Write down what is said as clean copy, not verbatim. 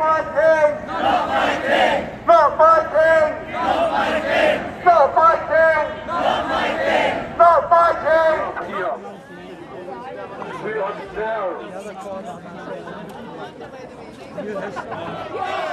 my king! Not my king! Not my king! Not my king! Not my king! Not my king! Not my king! Here. We are now.